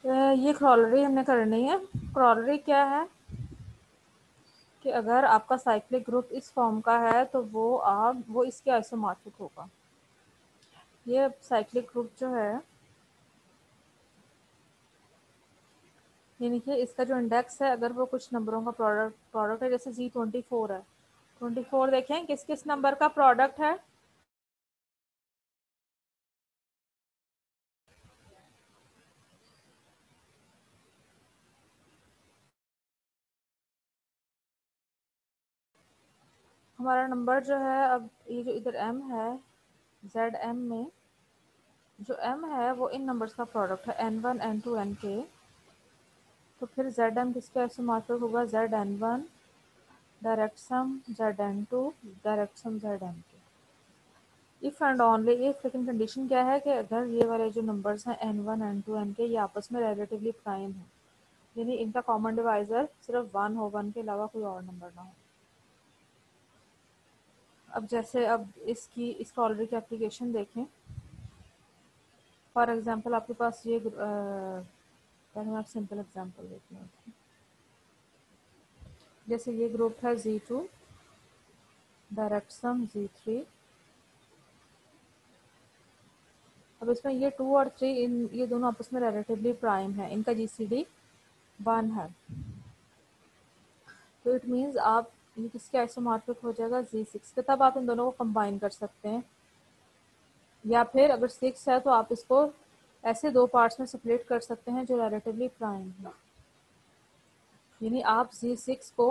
ये क्रॉलरी हमने करनी है। क्रॉलरी क्या है कि अगर आपका साइक्लिक ग्रुप इस फॉर्म का है तो वो इसके आइसोमॉर्फिक होगा। ये साइक्लिक ग्रुप जो है, ये देखिए इसका जो इंडेक्स है, अगर वो कुछ नंबरों का प्रोडक्ट है, जैसे Z24 है, 24 देखें किस किस नंबर का प्रोडक्ट है। हमारा नंबर जो है, अब ये जो इधर m है, ZM में जो m है वो इन नंबर्स का प्रोडक्ट है, n1 n2 nk। तो फिर ZM किसके आइसोमॉर्फिक होगा, Zn1 direct sum Zn2 direct sum Znk। If and only if, लेकिन कंडीशन क्या है कि अगर ये वाले जो नंबर्स हैं n1 n2 nk ये आपस में रिलेटिवली प्राइम है, यानी इनका कॉमन डिवाइजर सिर्फ 1 हो, 1 के अलावा कोई और नंबर ना हो। अब जैसे अब इस ऑलरेडी की एप्लीकेशन देखें। फॉर एग्जांपल आपके पास ये पहले मैं आप सिंपल एग्जांपल देती हूँ। जैसे ये ग्रुप है Z2 डायरेक्ट सम Z3। अब इसमें ये 2 और 3 ये दोनों आपस में रिलेटिवली प्राइम है, इनका GCD 1 है। तो इट मीन्स आप ये किसके आइसोमॉर्फिक हो जाएगा, Z6 के। तब आप इन दोनों को कंबाइन कर सकते हैं, या फिर अगर 6 है तो आप इसको ऐसे दो पार्ट्स में सेपरेट कर सकते हैं जो रिलेटिवली प्राइम है। यानी आप Z6 को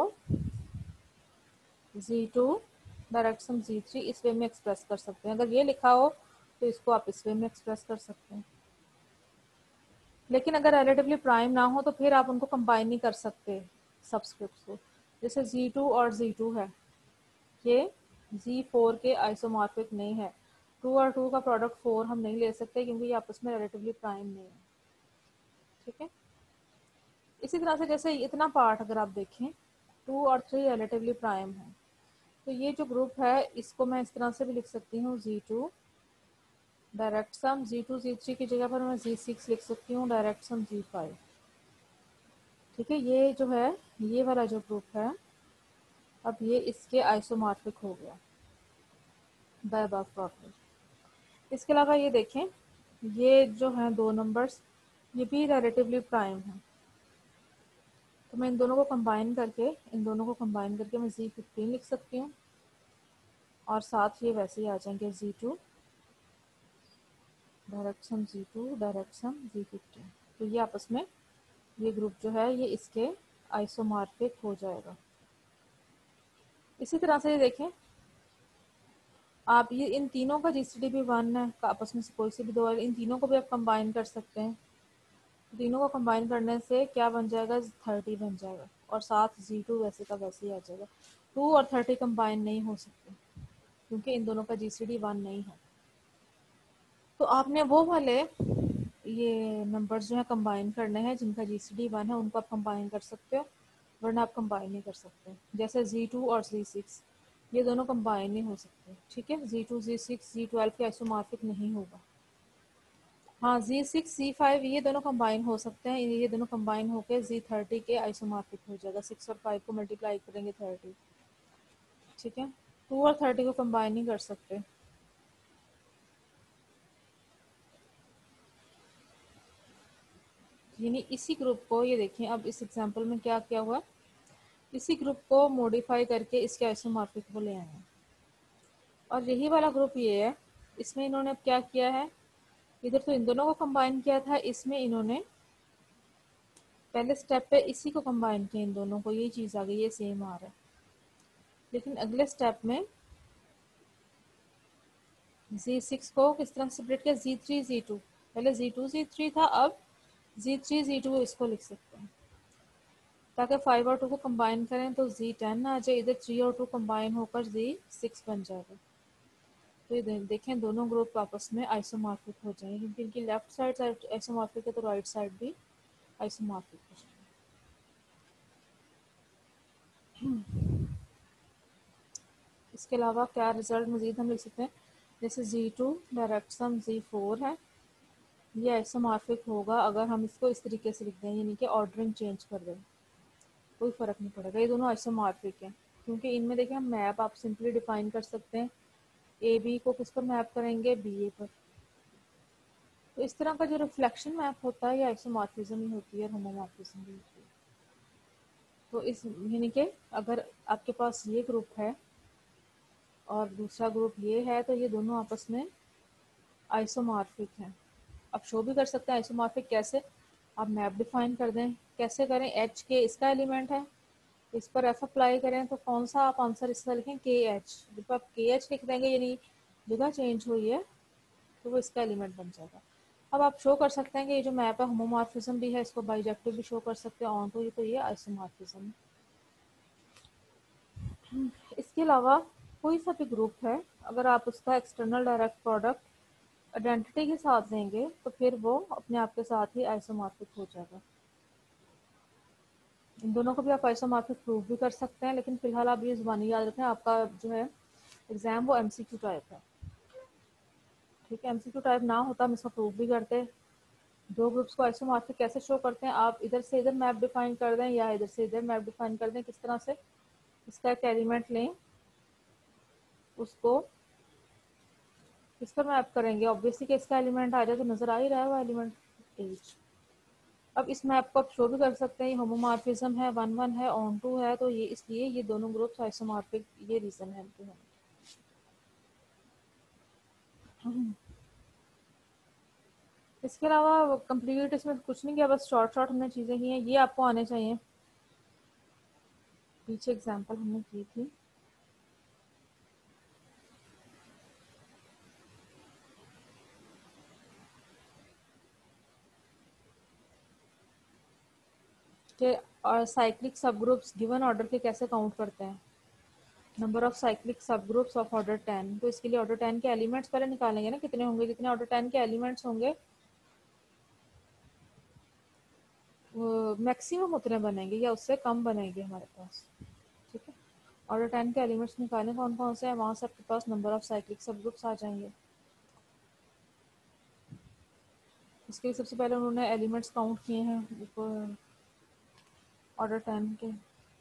Z2 डायरेक्ट सम Z3 इस वे में एक्सप्रेस कर सकते हैं। अगर ये लिखा हो तो इसको आप इस वे में एक्सप्रेस कर सकते हैं। लेकिन अगर रिलेटिवली प्राइम ना हो तो फिर आप उनको कंबाइन नहीं कर सकते सबस्क्रिप्ट्स को। जैसे Z2 और Z2 है, ये Z4 के आइसोमॉर्फिक नहीं है। 2 और 2 का प्रोडक्ट 4 हम नहीं ले सकते क्योंकि ये आपस में रिलेटिवली प्राइम नहीं है। ठीक है। इसी तरह से जैसे इतना पार्ट अगर आप देखें, 2 और 3 रिलेटिवली प्राइम है, तो ये जो ग्रुप है इसको मैं इस तरह से भी लिख सकती हूँ, Z2 direct sum Z2 Z3 की जगह पर मैं Z6 लिख सकती हूँ डायरेक्ट सम Z5। ठीक है। ये जो है, ये वाला जो ग्रुप है, अब ये इसके आइसोमॉर्फिक हो गया बाय अबव प्रॉपर्टी। इसके अलावा ये देखें, ये जो है दो नंबर्स, ये भी रिलेटिवली प्राइम है। तो मैं इन दोनों को कंबाइन करके मैं Z15 लिख सकती हूँ, और साथ ये वैसे ही आ जाएंगे Z2 direct sum Z2 direct sum Z15। तो ये आपस में ये ग्रुप जो है ये इसके आइसोमॉर्फिक हो जाएगा। इसी तरह से ये देखें, आप ये इन तीनों का GCD भी 1 है, आपस में से कोई से भी दो, इन तीनों को भी आप कंबाइन कर सकते हैं। तीनों को कंबाइन करने से क्या बन जाएगा, 30 बन जाएगा, और साथ Z2 वैसे का वैसे ही आ जाएगा। 2 और 30 कंबाइन नहीं हो सकते क्योंकि इन दोनों का GCD 1 नहीं है। तो आपने वो वाले ये नंबर्स जो है कंबाइन करने हैं जिनका GCD 1 है, उनको आप कंबाइन कर सकते हो, वरना आप कंबाइन नहीं कर सकते। जैसे Z2 और Z6 ये दोनों कंबाइन नहीं हो सकते। ठीक है। Z2 Z6 Z12 के आइसोमॉर्फिक नहीं होगा। हाँ, Z6 Z5 ये दोनों कंबाइन हो सकते हैं, ये दोनों कंबाइन होकर Z30 के आइसोमॉर्फिक हो जाएगा। 6 और 5 को मल्टीप्लाई करेंगे 30। ठीक है। 2 और 30 को कंबाइन नहीं कर सकते। यानी इसी ग्रुप को, ये देखें अब इस एग्जांपल में क्या क्या हुआ, इसी ग्रुप को मॉडिफाई करके इसके आइसोमॉर्फिक को ले आए हैं। और यही वाला ग्रुप ये है, इसमें इन्होंने अब क्या किया है, इधर तो इन दोनों को कंबाइन किया था, इसमें इन्होंने पहले स्टेप पे इसी को कंबाइन किया, इन दोनों को, ये चीज़ आ गई, ये सेम आ रहा है। लेकिन अगले स्टेप में Z6 को किस तरह सेपरेट किया, Z3 Z2, पहले Z2 Z3 था, अब Z3 Z2 इसको लिख सकते हैं, ताकि 5 और 2 को कंबाइन करें तो Z10 आ जाए, इधर 3 और 2 कंबाइन होकर Z6 बन जाएगा। तो ये देखें दोनों ग्रुप आपस में आइसोमॉर्फिक हो जाएंगे, क्योंकि इनकी लेफ्ट साइड आइसोमॉर्फिक है तो राइट साइड भी आइसोमॉर्फिक हो जाएंगे। इसके अलावा क्या रिजल्ट मजीद हम लिख सकते हैं, जैसे Z2 डायरेक्ट सम Z4 है, ये आइसोमॉर्फिक होगा अगर हम इसको इस तरीके से लिख दें, यानी कि ऑर्डरिंग चेंज कर दें, कोई फ़र्क नहीं पड़ेगा, ये दोनों आइसोमॉर्फिक हैं। क्योंकि इनमें देखिए हम मैप आप सिंपली डिफाइन कर सकते हैं, ए बी को किस पर मैप करेंगे, बी ए पर। तो इस तरह का जो रिफ्लेक्शन मैप होता है ये आइसोमॉर्फिज्म ही होती है, होमोमॉर्फिज्म भी होती है। तो इस यानी कि अगर आपके पास ये ग्रुप है और दूसरा ग्रुप ये है तो ये दोनों आपस में आइसोमॉर्फिक हैं। आप शो भी कर सकते हैं आइसोमॉर्फिक कैसे, आप मैप डिफाइन कर दें, कैसे करें, एच के इसका एलिमेंट है, इस पर एफ अप्लाई करें तो कौन सा आप आंसर इसका लिखें, के एच। जब आप के एच लिख देंगे यानी जगह चेंज हुई है तो वो इसका एलिमेंट बन जाएगा। अब आप शो कर सकते हैं कि ये जो मैप है होमोमॉर्फिज्म भी है, इसको बाइजेक्टिव भी शो कर सकते हैं, ऑन तो ये आइसोमॉर्फिज्म। इसके अलावा कोई सा भी ग्रुप है, अगर आप उसका एक्सटर्नल डायरेक्ट प्रोडक्ट आइडेंटिटी के साथ लेंगे तो फिर वो अपने आप के साथ ही आइसोमॉर्फिक हो जाएगा। इन दोनों को भी आप आइसोमॉर्फिक प्रूव भी कर सकते हैं, लेकिन फिलहाल आप ये ज़बानी याद रखें, आपका जो है एग्जाम वो एमसीक्यू टाइप है। ठीक है, एमसीक्यू टाइप ना होता हम इसका प्रूव भी करते। दो ग्रुप्स को आइसोमॉर्फिक कैसे शो करते हैं, आप इधर से इधर मैप डिफाइन कर दें या इधर से इधर मैप डिफाइन कर दें, किस तरह से, इसका एक एलिमेंट लें, उसको किस पर मैप करेंगे, ऑब्वियसली कि इसका एलिमेंट आ जाए तो नजर आ ही रहा है वो एलिमेंट एच। अब इस मैप को आप शो भी कर सकते हैं, ये होमोमॉर्फिज्म है, 1 1 है, ऑन 2 है, तो ये इसलिए ये दोनों ग्रुप्स आइसोमॉर्फिक, ये रीजन है इनके होने। इसके अलावा कंप्लीट इसमें कुछ नहीं किया, बस शॉर्ट शॉर्ट हमने चीज़ें की हैं, ये आपको आने चाहिए, पीछे एग्जांपल हमने की थी। कि और साइक्लिक सब ग्रुप्स गिवन ऑर्डर के कैसे काउंट करते हैं, number of cyclic subgroups of order 10। तो इसके लिए ऑर्डर 10 के एलिमेंट्स पहले निकालेंगे ना, कितने होंगे, जितने ऑर्डर 10 के एलिमेंट्स होंगे मैक्सिमम उतने बनेंगे या उससे कम बनेंगे हमारे पास। ठीक है, ऑर्डर 10 के एलिमेंट्स निकालें कौन कौन से हैं, वहाँ से आपके पास number of cyclic subgroups आ जाएंगे। इसके लिए सबसे पहले उन्होंने एलिमेंट्स काउंट किए हैं ऊपर ऑर्डर 10 के,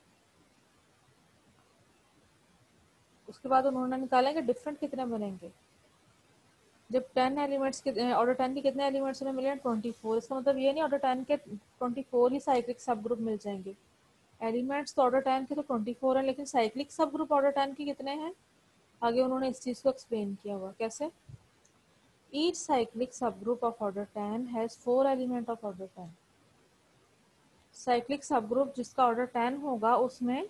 उसके बाद उन्होंने निकाला कि डिफरेंट कितने बनेंगे। जब 10 एलिमेंट्स के ऑर्डर 10 के कितने एलिमेंट्स उन्हें मिले हैं, 24। इसका मतलब ये नहीं ऑर्डर 10 के 24 ही साइक्लिक सब ग्रुप मिल जाएंगे। एलिमेंट्स तो ऑर्डर 10 के तो 24 हैं, लेकिन साइक्लिक सब ग्रुप ऑर्डर 10 के कितने हैं, आगे उन्होंने इस चीज़ को एक्सप्लेन किया हुआ कैसे। Each cyclic subgroup of order 10 has 4 element of order 10। Cyclic subgroup जिसका ऑर्डर 10 होगा उसमें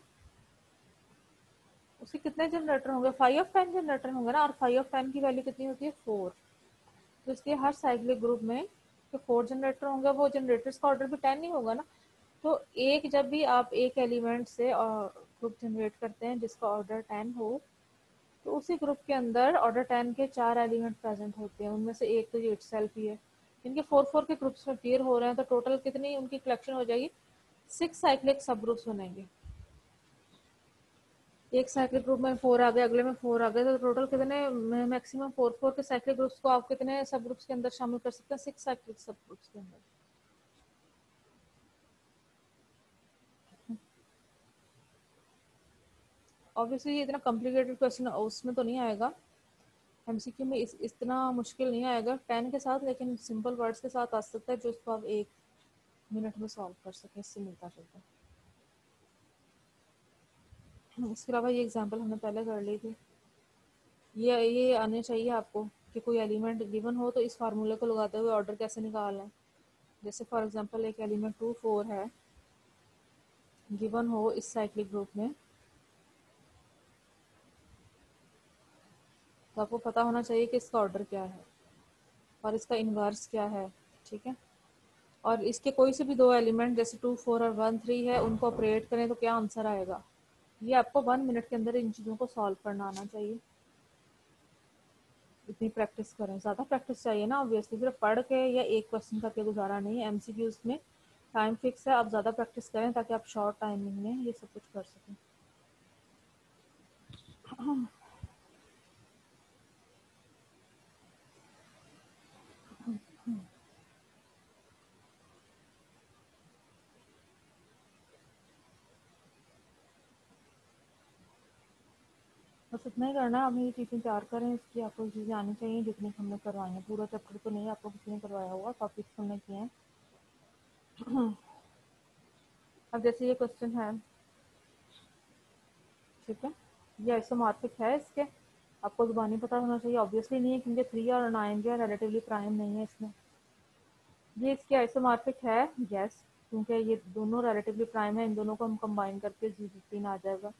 उसके कितने जनरेटर होंगे, 5 of 10 जनरेटर होंगे ना, और 5 of 10 की वैल्यू कितनी होती है, 4। तो इसलिए हर साइक्लिक ग्रुप में जो 4 जनरेटर होंगे वो जनरेटर्स का ऑर्डर भी 10 ही होगा ना। तो एक जब भी आप एक एलिमेंट से ग्रुप जनरेट करते हैं जिसका ऑर्डर 10 हो, तो उसी ग्रुप के अंदर ऑर्डर 10 के 4 एलिमेंट प्रेजेंट होते हैं, उनमें से एक तो ये इटसेल्फ ही है। इनके 4 4 के ग्रुप्स में पेयर हो रहे हैं तो टोटल कितनी उनकी कलेक्शन हो जाएगी, 6 साइक्लिक सब ग्रुप्स बनेंगे। एक साइक्लिक ग्रुप में 4 आ गए, अगले में 4 आ गए, तो टोटल कितने, मैक्सिमम 4 4 के साइक्लिक ग्रुप्स को आप कितने सब ग्रुप्स के अंदर शामिल कर सकते हैं, 6 साइक्लिक सब ग्रुप्स के अंदर। ऑब्वियसली ये इतना कॉम्प्लिकेटेड क्वेश्चन उसमें तो नहीं आएगा, एमसीक्यू में इतना मुश्किल नहीं आएगा 10 के साथ, लेकिन सिंपल वर्ड्स के साथ आ सकता है जो उसको आप 1 मिनट में सॉल्व कर सकें, इससे मिलता जुलता। इसके अलावा ये एग्जांपल हमने पहले कर ली थी, ये आने चाहिए आपको कि कोई एलिमेंट गिवन हो तो इस फार्मूले को लगाते हुए ऑर्डर कैसे निकालना है। जैसे फॉर एग्जांपल एक एलिमेंट 2 4 है गिवन हो इस साइक्लिक ग्रुप में, तो आपको पता होना चाहिए कि इसका ऑर्डर क्या है और इसका इन्वर्स क्या है। ठीक है, और इसके कोई से भी दो एलिमेंट जैसे 2 4 और 1 3 है, उनको ऑपरेट करें तो क्या आंसर आएगा। ये आपको 1 मिनट के अंदर इन चीज़ों को सॉल्व करना आना चाहिए। इतनी प्रैक्टिस करें, ज़्यादा प्रैक्टिस चाहिए ना, ऑब्वियसली सिर्फ पढ़ के या एक क्वेश्चन करके गुजारा नहीं है, एमसीक्यूज में टाइम फिक्स है, आप ज़्यादा प्रैक्टिस करें ताकि आप शॉर्ट टाइमिंग में ये सब कुछ कर सकें। बस इतना ही करना है, आपने ये चीज़ें तैयार करें, इसकी आपको चीज़ें आनी चाहिए जितनी हमने करवाई हैं। पूरा चैप्टर तो नहीं आपको किसी ने करवाया होगा, टॉपिक्स हमने किए हैं। अब जैसे ये क्वेश्चन है, ठीक है, ये आइसोमॉर्फिक है, इसके आपको ज़ुबानी पता होना चाहिए। ऑब्वियसली नहीं है क्योंकि 3 और 9 जो है रिलेटिवली प्राइम नहीं है इसमें। ये इसके आइसोमॉर्फिक है, यस, क्योंकि ये दोनों रिलेटिवली प्राइम है, इन दोनों को हम कंबाइन करके G15 आ जाएगा।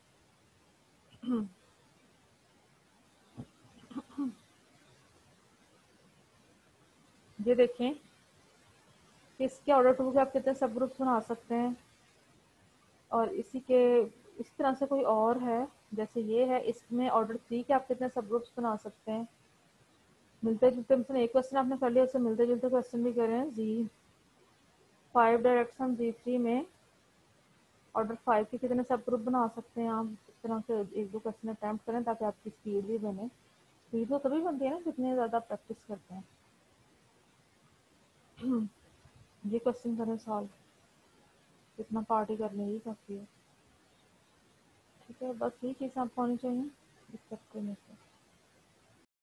ये देखें कि इसके ऑर्डर 2 के आप कितने सब ग्रुप्स बना सकते हैं, और इसी के इस तरह से कोई और है, जैसे ये है, इसमें ऑर्डर 3 के आप कितने सब ग्रुप्स बना सकते हैं। मिलते जुलते मिशन एक क्वेश्चन आपने कर लिया, उससे मिलते जुलते क्वेश्चन भी करें। G5 डायरेक्शन G3 में ऑर्डर 5 के कितने सब ग्रुप बना सकते हैं आप। इस तरह के 1-2 क्वेश्चन अटैम्प्ट करें ताकि आपकी स्पीड भी बने। स्पीड तो तभी बनती है ना जितने ज़्यादा प्रैक्टिस करते हैं। ये क्वेश्चन करें सॉल्व, इतना पार्टी करने ही काफ़ी है। ठीक है, बस ये चीज़ आपको आनी चाहिए इस चैप्टर में।